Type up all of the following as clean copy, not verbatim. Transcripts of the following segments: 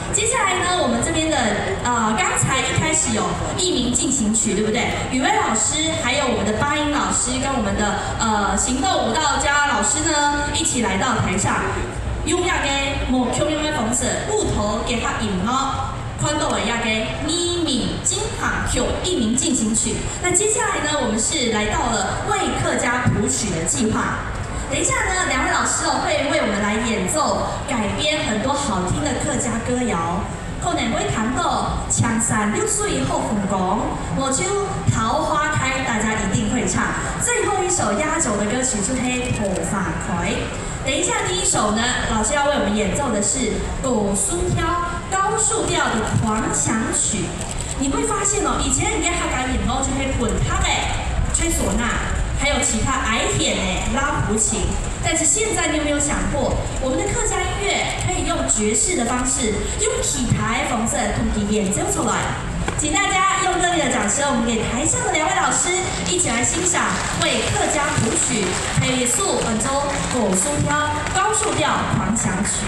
接下来呢，我们这边的刚才一开始有艺名进行曲，对不对？雨薇老师，还有我们的八音老师跟我们的行动舞蹈家老师呢，一起来到台上。用亚给某 Q 用的方式，木头给他引哦，宽度的亚给咪咪金行 Q 艺名进行曲。那接下来呢，我们是来到了为客家谱曲的计划。等一下呢，两位老师会为我们来演奏改编很多好听的客家歌谣。可能会谈到强山六岁后凤宫，我就桃花开，大家一定会唱。最后一首压轴的歌曲就是《破发葵》。等一下，第一首呢，老师要为我们演奏的是狗孙挑高速调的狂想曲。你会发现哦，以前人家客家演奏就会滚他诶，吹唢呐，还有其他矮点诶拉胡琴。但是现在你有没有想过，我们的客家音乐可以用爵士的方式，用体台方式同其演奏出来？请大家用热烈的掌声，我们给台上的两位老师一起来欣赏为客家谱曲配速本周狗松挑高速调狂想曲。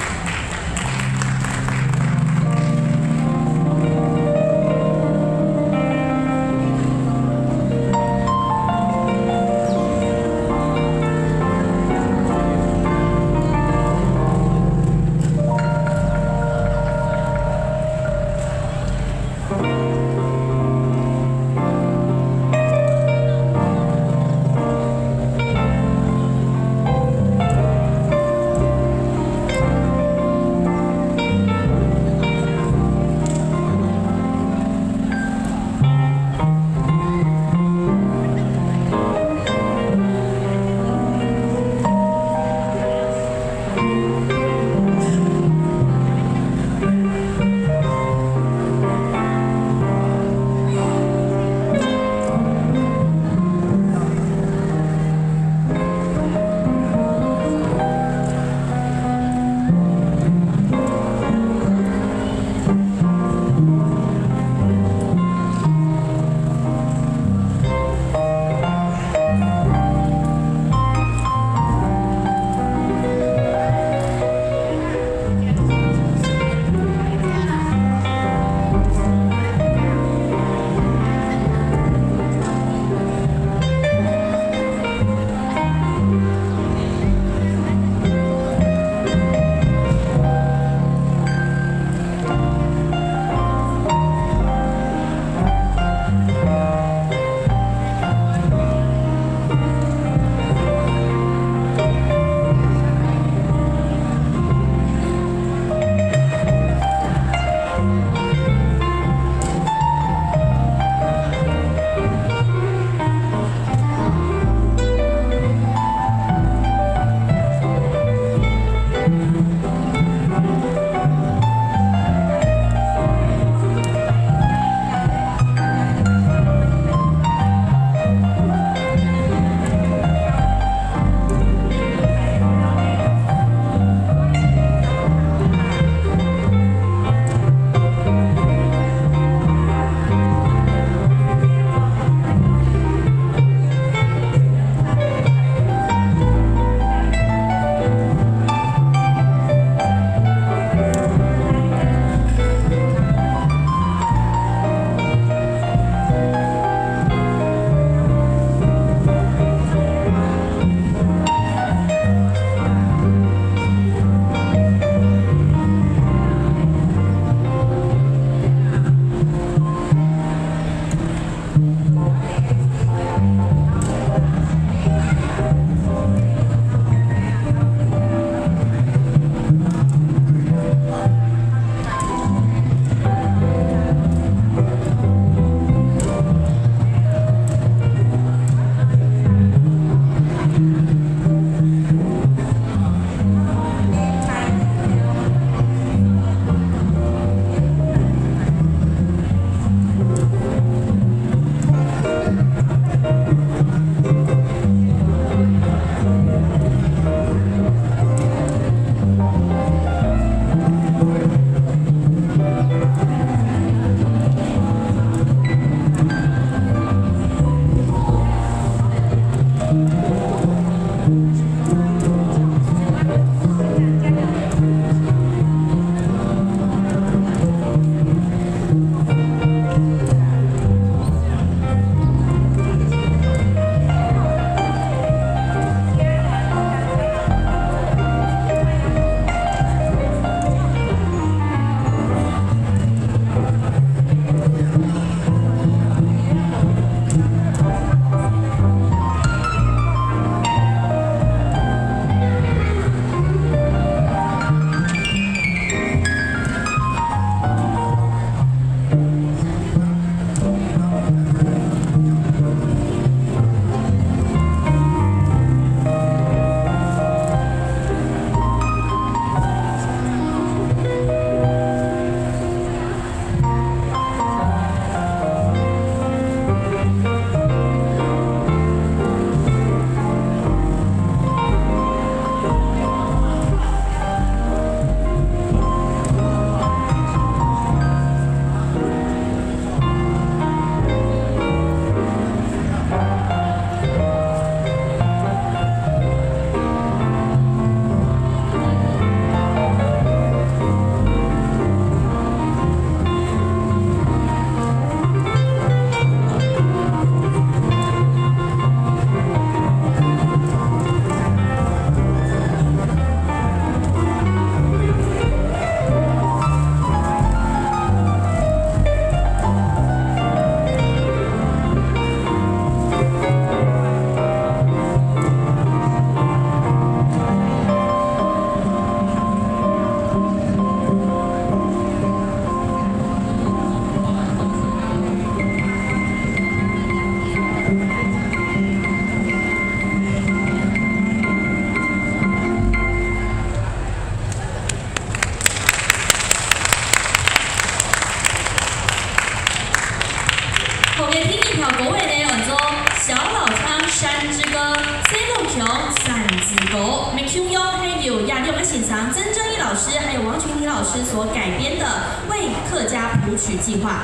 老师还有王群婷老师所改编的《为客家谱曲计划》。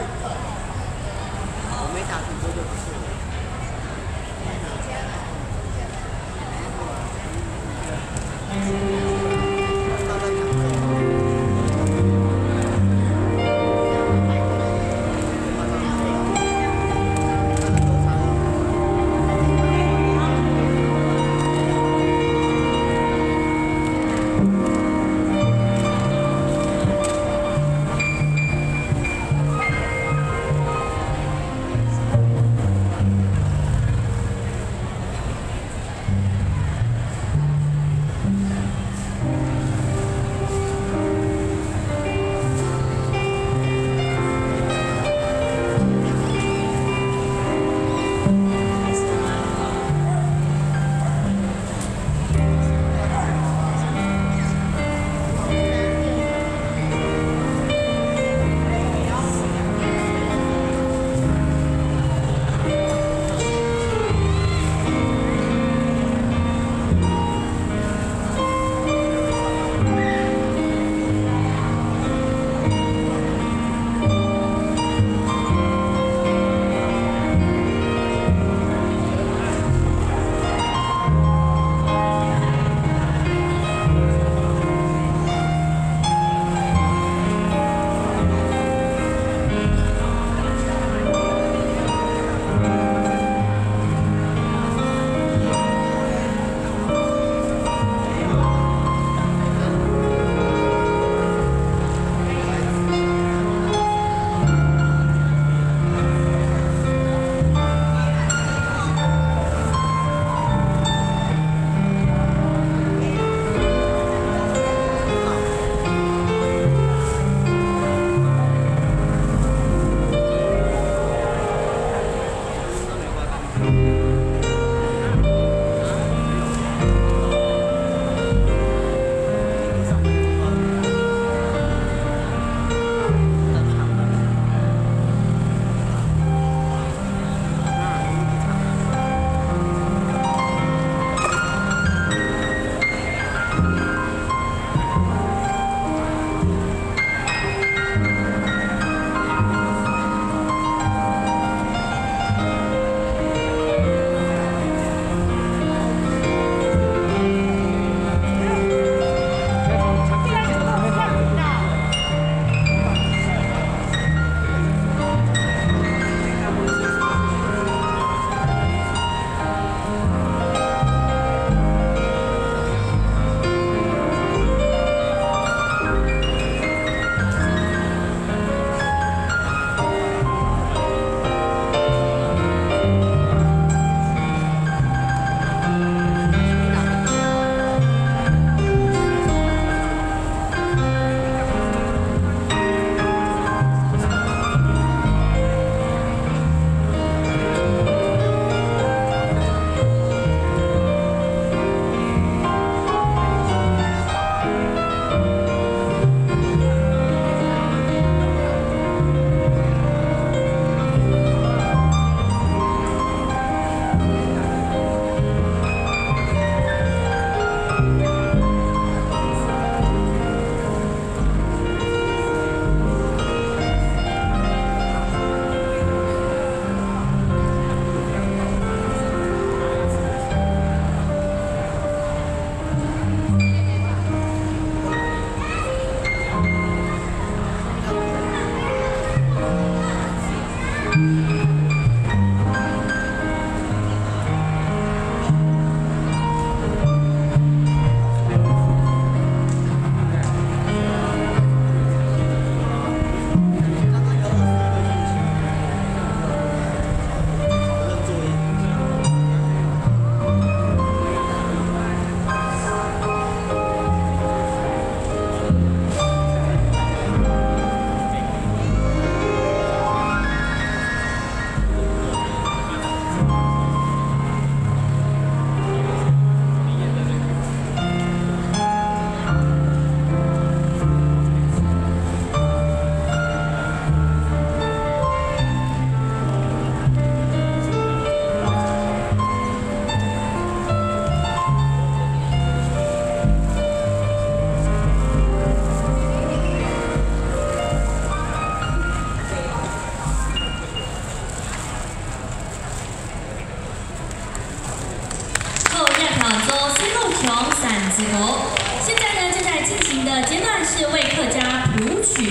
我没打很多就不是。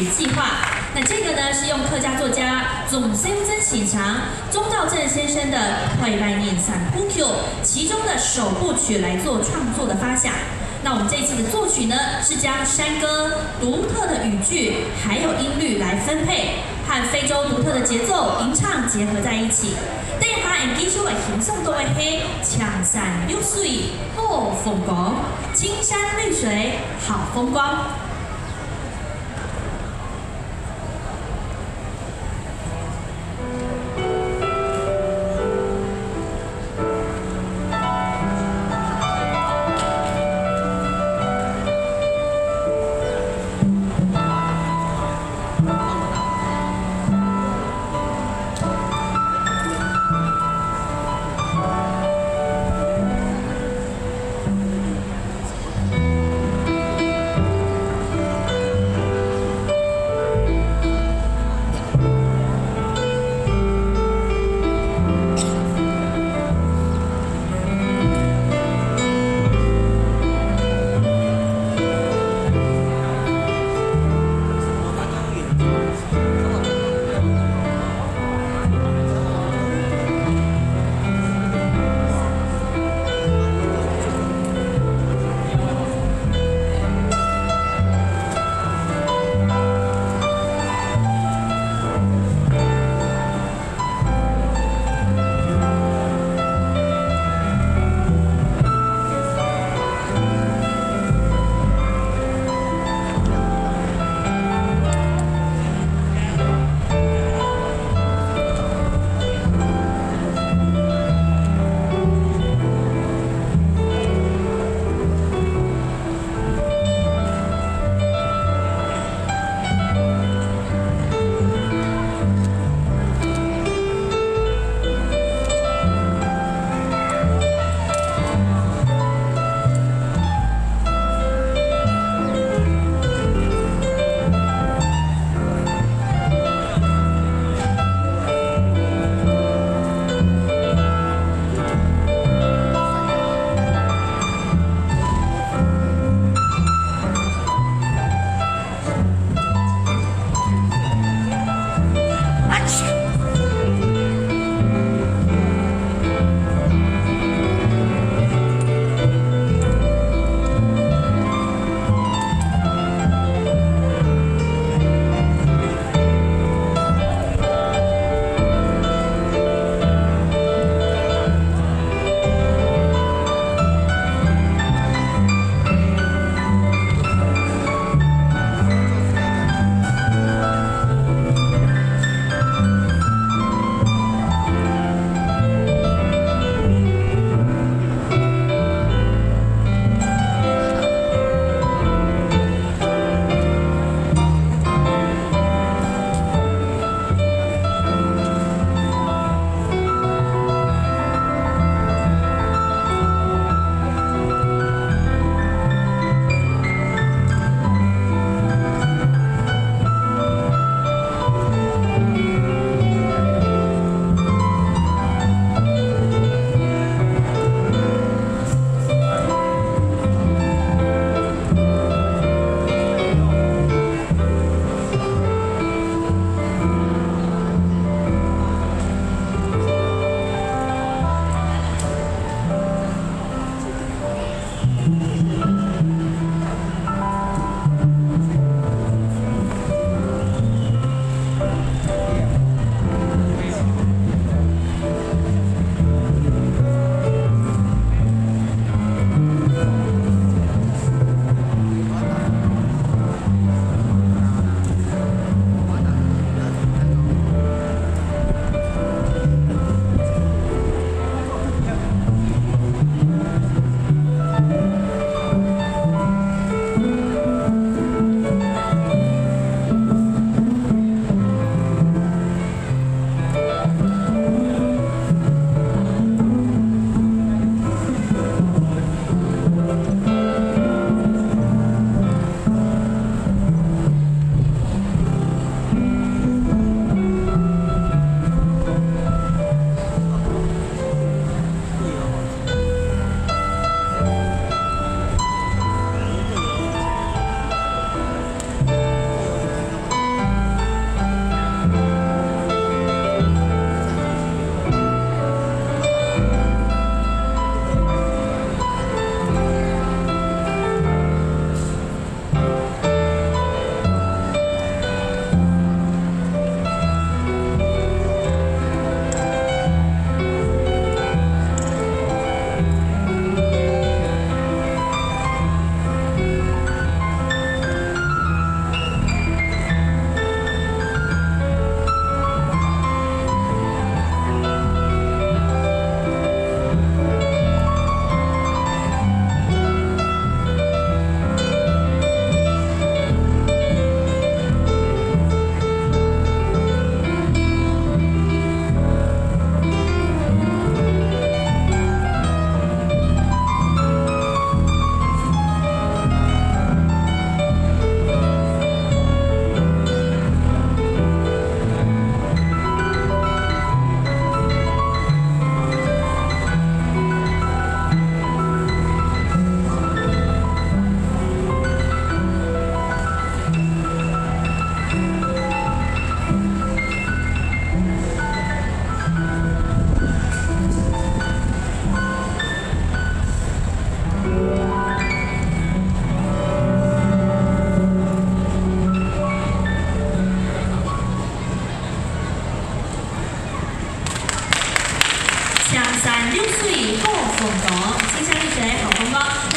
曲计划。那这个呢是用客家作家总先生启强、钟兆正先生的《快拜念散步 Q》其中的首部曲来做创作的发想。那我们这一次的作曲呢，是将山歌独特的语句还有音律来分配，和非洲独特的节奏吟唱结合在一起。底下会继续会欣赏到的是强山绿水好风光，青山绿水好风光。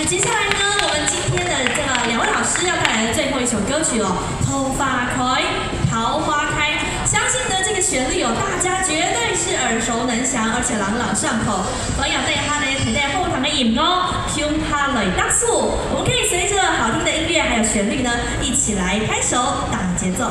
接下来呢，我们今天的这个2位老师要带来的最后一首歌曲哦，《头发开，桃花开》。相信呢这个旋律哦，大家绝对是耳熟能详，而且朗朗上口。朋友对他呢，提在后堂的引哦，听他来当数。我们可以随着好听的音乐还有旋律呢，一起来拍手打节奏。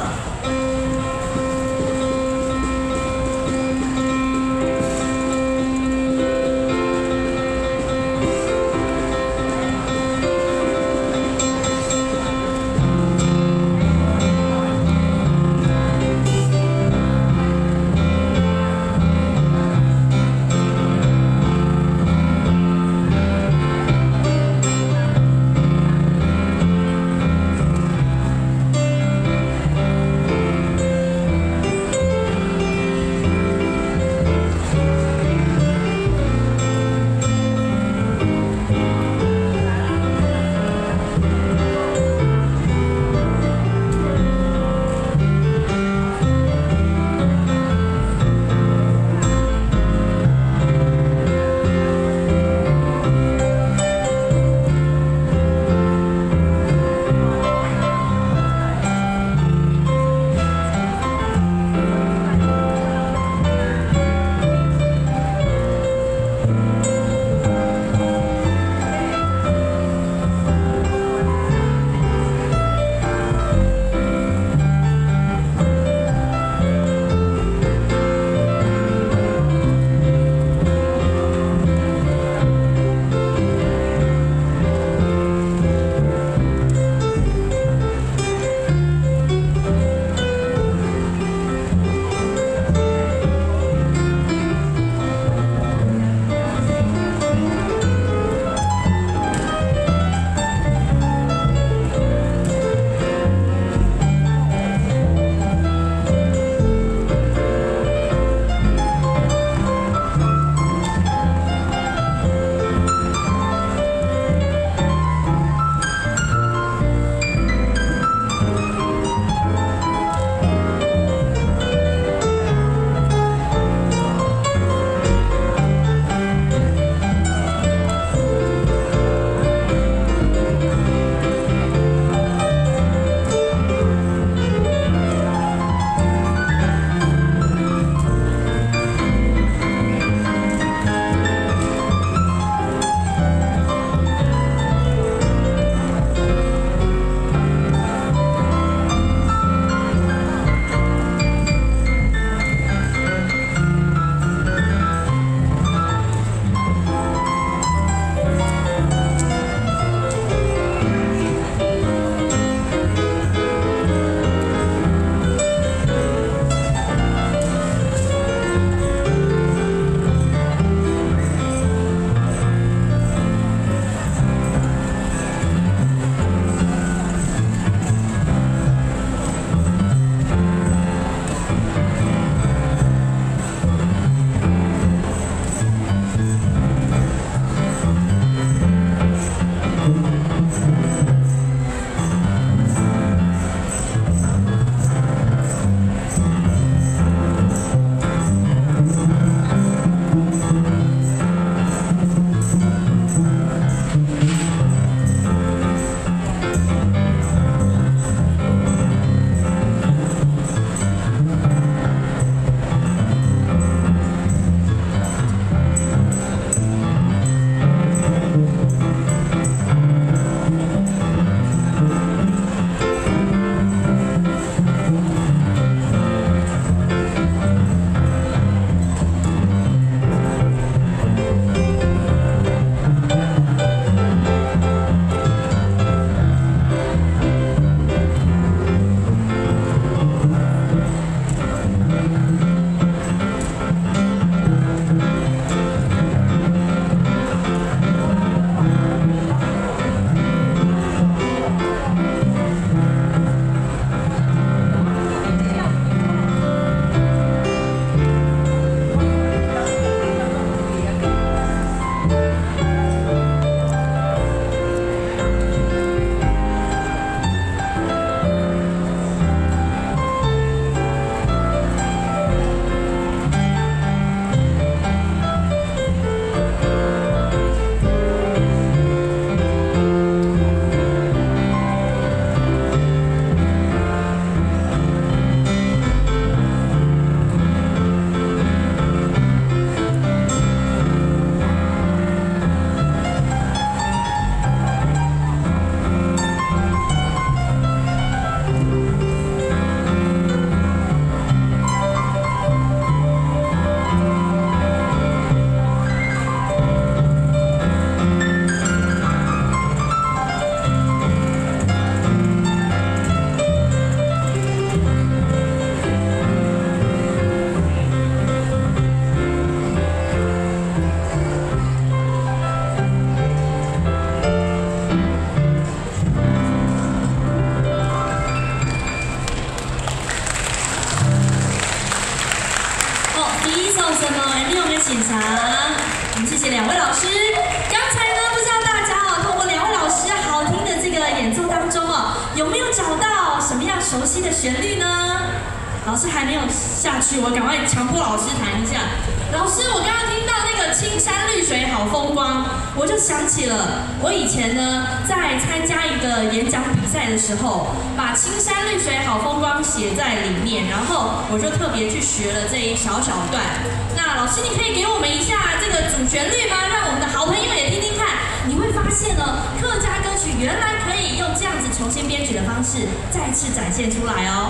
现场。我们谢谢两位老师。刚才呢，不知道大家哦，透过两位老师好听的这个演奏当中哦，有没有找到什么样熟悉的旋律呢？老师还没有下去，我赶快强迫老师弹一下。老师，我刚刚听到那个青山绿水好风光，我就想起了我以前呢在参加一个演讲比赛的时候，把青山绿水好风光写在里面，然后我就特别去学了这一小小段。那老师，你可以给我们一下这个主旋律吗？让我们的好朋友也听听看。你会发现呢，客家歌曲原来可以用这样子重新编曲的方式再次展现出来哦。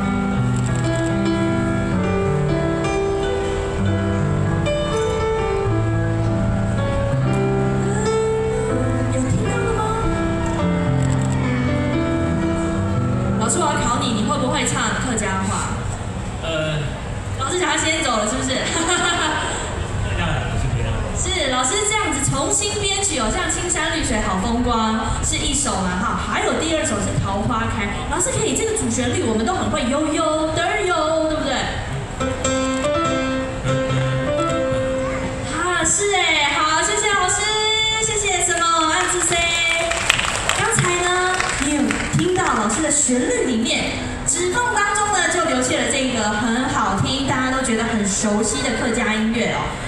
老师，我要考你，你会不会唱客家话？老师想要先走了，是不是？是，老师这样子重新编曲哦，像《青山绿水好风光》是一首嘛哈，还有第二首是《桃花开》。老师可以这个主旋律我们都很会，悠悠的悠，对不对？啊，是哎，好，谢谢老师，谢谢什么暗之 C。刚才呢，你有听到老师的旋律里面，指缝当中呢就流泻了这个很好听，大家都觉得很熟悉的客家音乐哦。